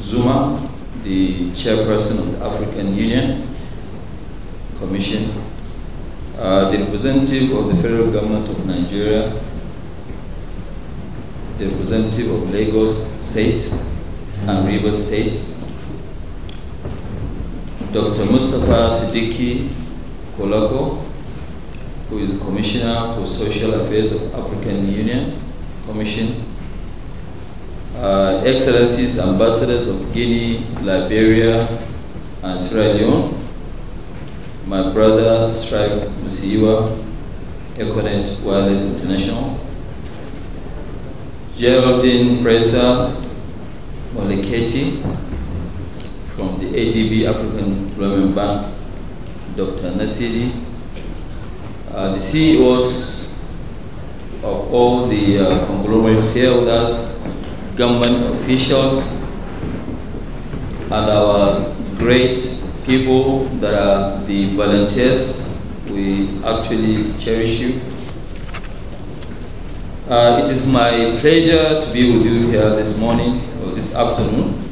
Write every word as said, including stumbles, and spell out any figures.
Zuma, the chairperson of the African Union Commission, uh, the representative of the federal government of Nigeria, the representative of Lagos State and Rivers State, Doctor Mustafa Siddiqui Kolako, who is Commissioner for Social Affairs of African Union Commission, uh, Excellencies, Ambassadors of Guinea, Liberia, and Sierra Leone, my brother Stripe Musiwa, Econet Wireless International, Geraldine Presa Moleketi from the A D B African Development Bank, Doctor Nasiri, uh, the C E Os of all the uh, conglomerates here with us, government officials, and our great people that are the volunteers. We actually cherish you. Uh, it is my pleasure to be with you here this morning or this afternoon